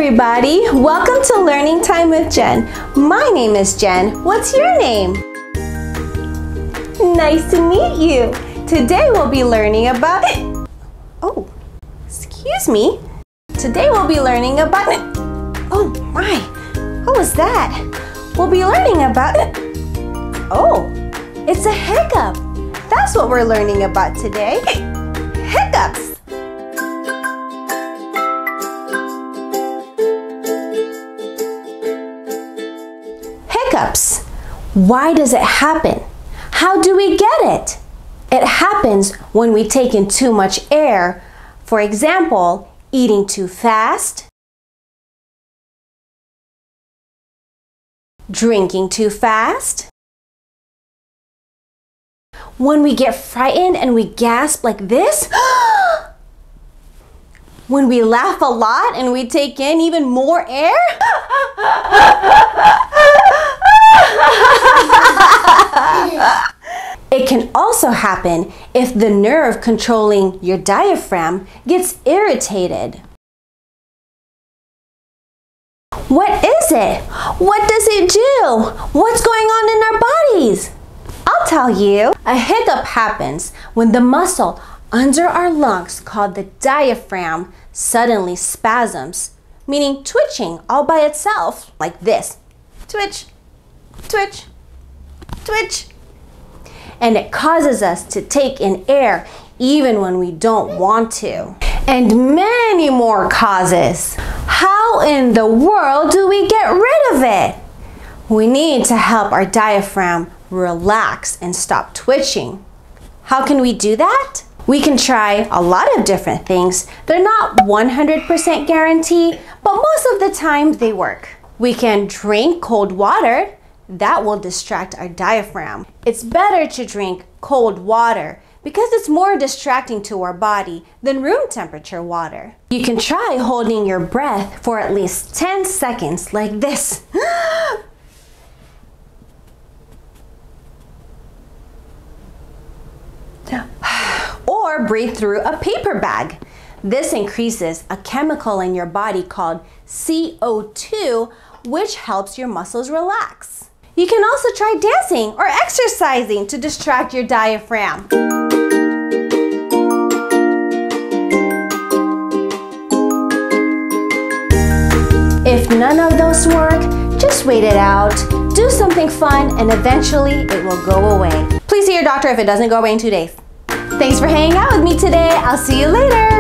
everybody, welcome to Learning Time with Jen. My name is Jen. What's your name? Nice to meet you. Today we'll be learning about... Oh, excuse me. Today we'll be learning about... Oh my, what was that? We'll be learning about... Oh, it's a hiccup. That's what we're learning about today. Hiccups. Hiccups. Why does it happen? How do we get it? It happens when we take in too much air. For example, eating too fast, drinking too fast, when we get frightened and we gasp like this, when we laugh a lot and we take in even more air. It can also happen if the nerve controlling your diaphragm gets irritated. What is it? What does it do? What's going on in our bodies? I'll tell you. A hiccup happens when the muscle under our lungs called the diaphragm suddenly spasms, meaning twitching all by itself, like this. Twitch, twitch, twitch. And it causes us to take in air even when we don't want to. And many more causes. How in the world do we get rid of it? We need to help our diaphragm relax and stop twitching. How can we do that? We can try a lot of different things. They're not 100% guarantee, but most of the time they work. We can drink cold water. That will distract our diaphragm. It's better to drink cold water because it's more distracting to our body than room temperature water. You can try holding your breath for at least 10 seconds like this. Or breathe through a paper bag. This increases a chemical in your body called CO2, which helps your muscles relax. You can also try dancing or exercising to distract your diaphragm. If none of those work, just wait it out, do something fun, and eventually it will go away. Please see your doctor if it doesn't go away in 2 days. Thanks for hanging out with me today. I'll see you later.